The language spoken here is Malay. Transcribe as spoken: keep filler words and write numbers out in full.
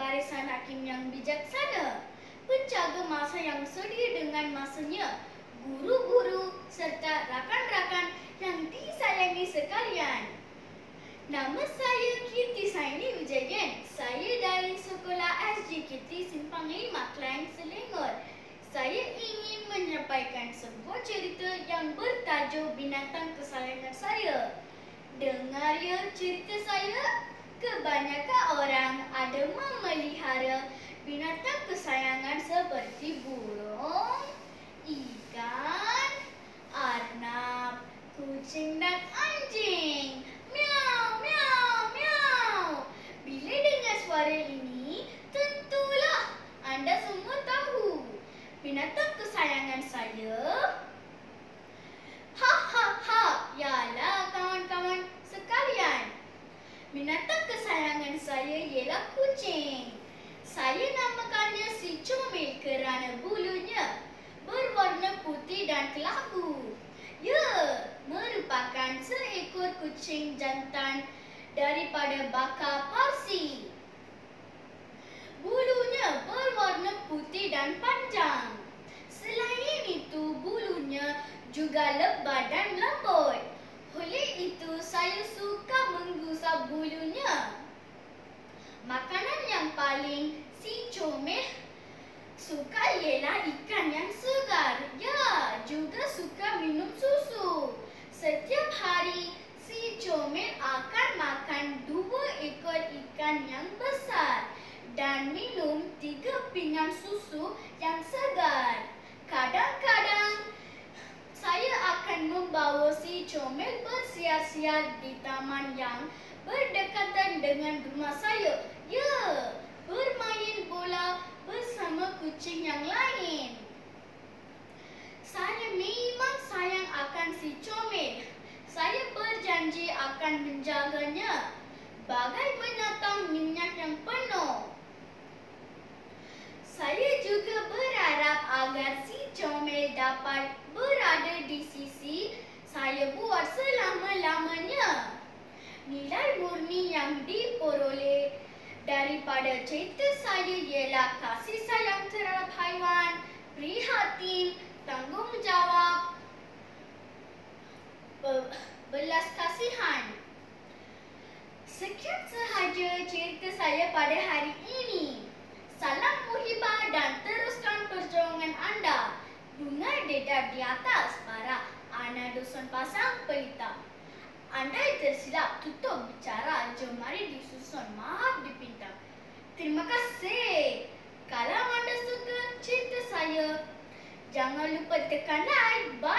barisan hakim yang bijaksana, penjaga masa yang sedia dengan masanya, guru-guru serta rakan-rakan yang disayangi sekalian. Nama saya Kirti Saini Wijayan. Saya dari Sekolah S G Kirti Simpang lima, Klang, Selangor. Saya ingin menyampaikan sebuah cerita yang bertajuk binatang kesayangan saya. Dengar ya cerita saya. Kebanyakan orang ada memelihara binatang kesayangan seperti burung, ikan, arnab, kucing dan anjing. Miau, miau, miau. Bila dengar suara ini, tentulah anda semua tahu binatang kesayangan saya. Ha ha ha. Yalah kawan-kawan sekalian. Binatang kesayangan saya ialah kucing. Saya namakannya si Comel kerana bulunya berwarna putih dan kelabu. Ya, merupakan seekor kucing jantan daripada baka Parsi. Bulunya berwarna putih dan panjang. Selain itu, bulunya juga lebat dan lembut. Oleh itu, saya suka menggusap bulunya. Makanan yang paling si Comel suka ialah ikan yang segar. Ya, juga suka minum susu. Setiap hari, si Comel akan makan dua ekor ikan yang besar dan minum tiga pinggan susu yang segar. Kadang-kadang, saya akan membawa si Comel bersiar-siar di taman yang berdekatan dengan rumah saya. Ya, bermain bola bersama kucing yang lain. Saya memang sayang akan si Comel. Saya berjanji akan menjaganya bagai binatang minyak yang penuh. Saya juga berharap agar si Comel dapat berada di sisi saya buat selama-lamanya. Nilai murni yang diperoleh daripada cerita saya ialah kasih sayang terhadap haiwan, prihatin, tanggungjawab, belas kasihan. Sekian sahaja cerita saya pada hari ini. Salam muhibah dan teruskan perjuangan anda. Bunga dedap di atas para anak dusun pasang pelita. Andai tersilap tutup bicara, jemari disusun, maaf dipinta. Terima kasih. Kalau anda suka cerita saya, jangan lupa tekan like, bye.